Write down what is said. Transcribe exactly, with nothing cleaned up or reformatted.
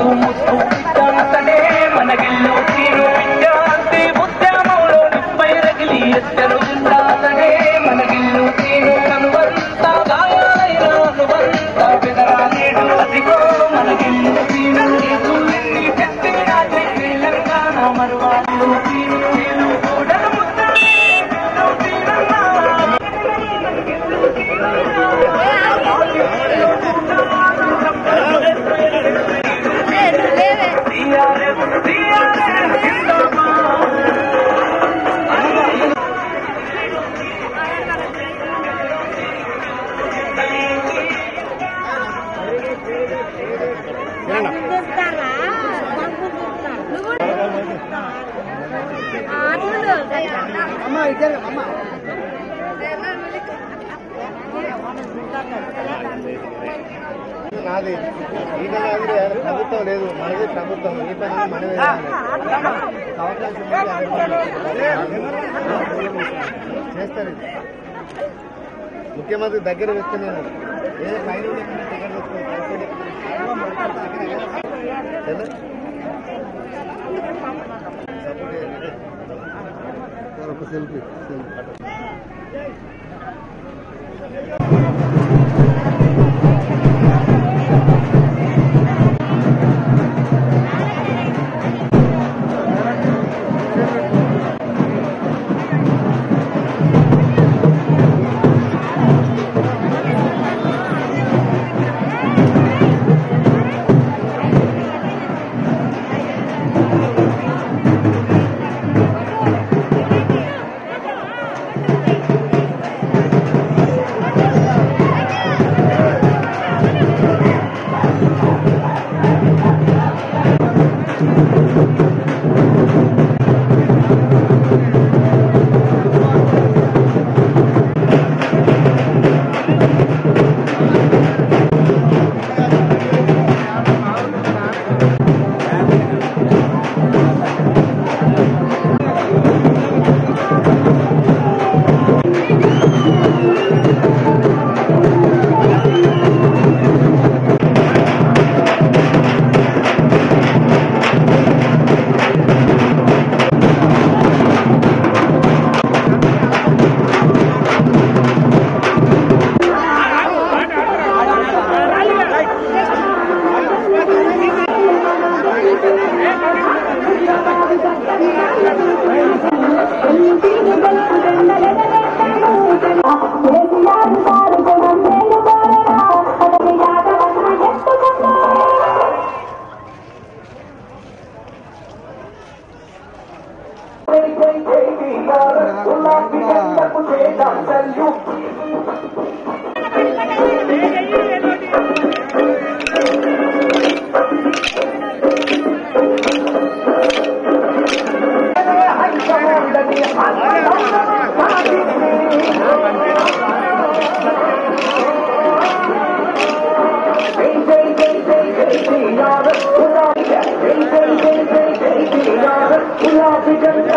ముద్దు ముద్దు అతనే మన గిల్లు తీరు విద్యార్థి ఉద్యమంలో నిప్పై రగిలి ఎత్తరు అతనే మన గిల్లు తీరు కనువంత గాయాలైన అనువంత బెదరాలేడు అదిగో మన గిల్లు తీరు ఎన్ని చెత్తిన తెలంగాణ మరువాళ్ళు తీరు కూడలు ముద్దలే నాది ఈ ప్రభుత్వం లేదు, మనది ప్రభుత్వం. ఈ పని మనమే అవకాశం చేస్తారు. ముఖ్యమంత్రి దగ్గర వస్తే నేను ఏదో పైన దగ్గర ఒక సెల్ఫీ Love